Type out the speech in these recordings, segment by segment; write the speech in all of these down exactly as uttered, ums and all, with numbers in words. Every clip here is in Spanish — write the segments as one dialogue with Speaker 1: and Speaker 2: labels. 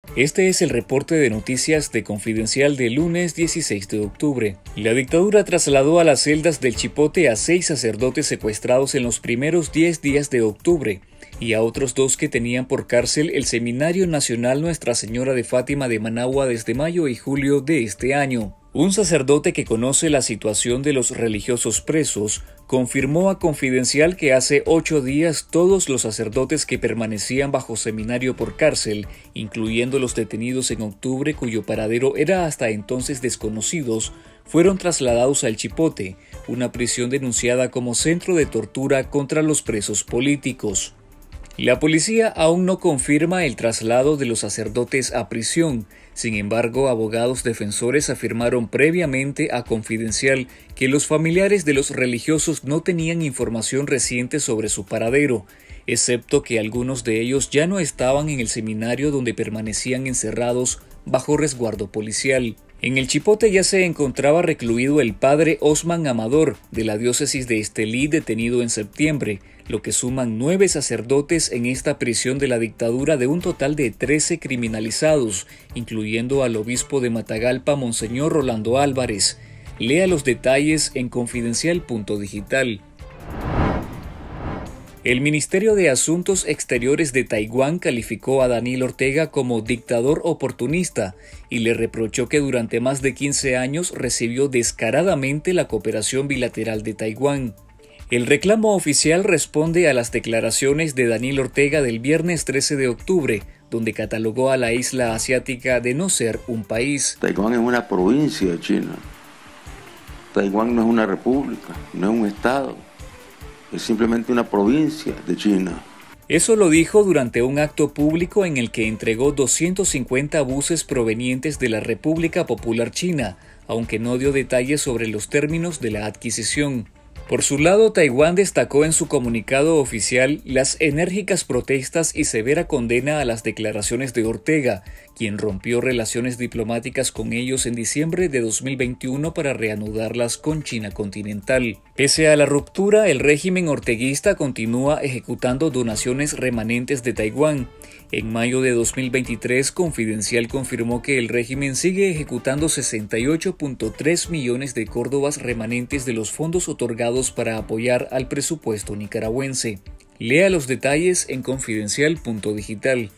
Speaker 1: Este es el reporte de noticias de Confidencial de lunes dieciséis de octubre. La dictadura trasladó a las celdas del Chipote a seis sacerdotes secuestrados en los primeros diez días de octubre y a otros dos que tenían por cárcel el Seminario Nacional Nuestra Señora de Fátima de Managua desde mayo y julio de este año. Un sacerdote que conoce la situación de los religiosos presos confirmó a Confidencial que hace ocho días todos los sacerdotes que permanecían bajo seminario por cárcel, incluyendo los detenidos en octubre cuyo paradero era hasta entonces desconocidos, fueron trasladados al Chipote, una prisión denunciada como centro de tortura contra los presos políticos. La policía aún no confirma el traslado de los sacerdotes a prisión. Sin embargo, abogados defensores afirmaron previamente a Confidencial que los familiares de los religiosos no tenían información reciente sobre su paradero, excepto que algunos de ellos ya no estaban en el seminario donde permanecían encerrados bajo resguardo policial. En el Chipote ya se encontraba recluido el padre Osman Amador, de la diócesis de Estelí, detenido en septiembre, lo que suman nueve sacerdotes en esta prisión de la dictadura de un total de trece criminalizados, incluyendo al obispo de Matagalpa, Monseñor Rolando Álvarez. Lea los detalles en confidencial punto digital. El Ministerio de Asuntos Exteriores de Taiwán calificó a Daniel Ortega como dictador oportunista y le reprochó que durante más de quince años recibió descaradamente la cooperación bilateral de Taiwán. El reclamo oficial responde a las declaraciones de Daniel Ortega del viernes trece de octubre, donde catalogó a la isla asiática de no ser un país.
Speaker 2: Taiwán es una provincia de China. Taiwán no es una república, no es un estado. Es simplemente una provincia de China.
Speaker 1: Eso lo dijo durante un acto público en el que entregó doscientos cincuenta buses provenientes de la República Popular China, aunque no dio detalles sobre los términos de la adquisición. Por su lado, Taiwán destacó en su comunicado oficial las enérgicas protestas y severa condena a las declaraciones de Ortega, quien rompió relaciones diplomáticas con ellos en diciembre de dos mil veintiuno para reanudarlas con China continental. Pese a la ruptura, el régimen orteguista continúa ejecutando donaciones remanentes de Taiwán. En mayo de dos mil veintitrés, Confidencial confirmó que el régimen sigue ejecutando sesenta y ocho punto tres millones de córdobas remanentes de los fondos otorgados para apoyar al presupuesto nicaragüense. Lea los detalles en confidencial punto digital.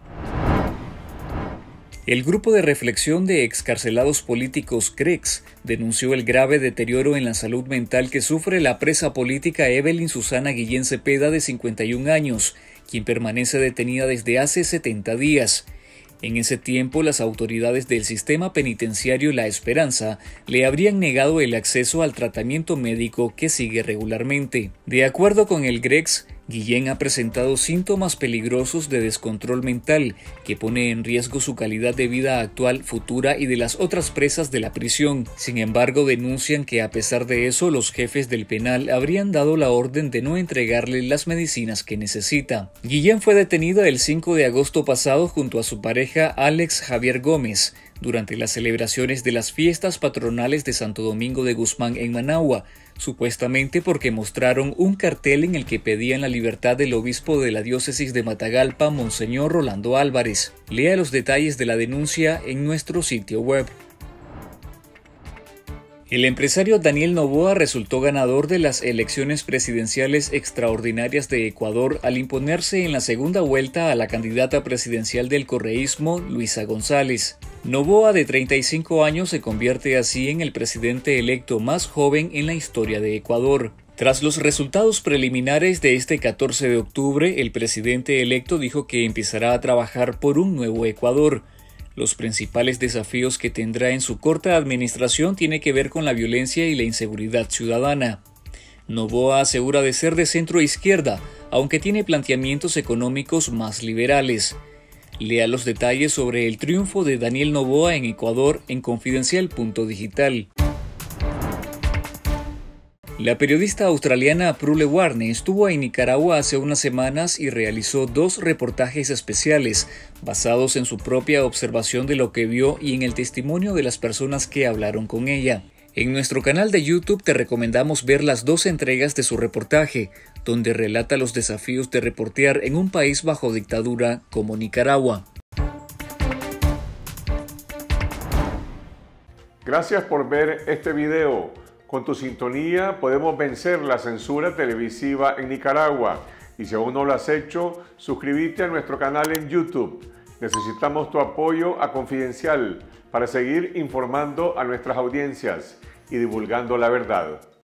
Speaker 1: El grupo de reflexión de excarcelados políticos C R E X denunció el grave deterioro en la salud mental que sufre la presa política Evelyn Susana Guillén Cepeda, de cincuenta y un años, quien permanece detenida desde hace setenta días. En ese tiempo, las autoridades del sistema penitenciario La Esperanza le habrían negado el acceso al tratamiento médico que sigue regularmente. De acuerdo con el G R E X, Guillén ha presentado síntomas peligrosos de descontrol mental que pone en riesgo su calidad de vida actual, futura y de las otras presas de la prisión. Sin embargo, denuncian que a pesar de eso, los jefes del penal habrían dado la orden de no entregarle las medicinas que necesita. Guillén fue detenida el cinco de agosto pasado junto a su pareja Alex Javier Gómez durante las celebraciones de las fiestas patronales de Santo Domingo de Guzmán en Managua, supuestamente porque mostraron un cartel en el que pedían la libertad del obispo de la diócesis de Matagalpa, Monseñor Rolando Álvarez. Lea los detalles de la denuncia en nuestro sitio web. El empresario Daniel Noboa resultó ganador de las elecciones presidenciales extraordinarias de Ecuador al imponerse en la segunda vuelta a la candidata presidencial del correísmo, Luisa González. Noboa, de treinta y cinco años, se convierte así en el presidente electo más joven en la historia de Ecuador. Tras los resultados preliminares de este catorce de octubre, el presidente electo dijo que empezará a trabajar por un nuevo Ecuador. Los principales desafíos que tendrá en su corta administración tienen que ver con la violencia y la inseguridad ciudadana. Noboa asegura de ser de centro izquierda, aunque tiene planteamientos económicos más liberales. Lea los detalles sobre el triunfo de Daniel Noboa en Ecuador en confidencial punto digital. La periodista australiana Prue Warne estuvo en Nicaragua hace unas semanas y realizó dos reportajes especiales basados en su propia observación de lo que vio y en el testimonio de las personas que hablaron con ella. En nuestro canal de YouTube te recomendamos ver las dos entregas de su reportaje, donde relata los desafíos de reportear en un país bajo dictadura como Nicaragua.
Speaker 3: Gracias por ver este video. Con tu sintonía podemos vencer la censura televisiva en Nicaragua. Y si aún no lo has hecho, suscríbete a nuestro canal en YouTube. Necesitamos tu apoyo a Confidencial para seguir informando a nuestras audiencias y divulgando la verdad.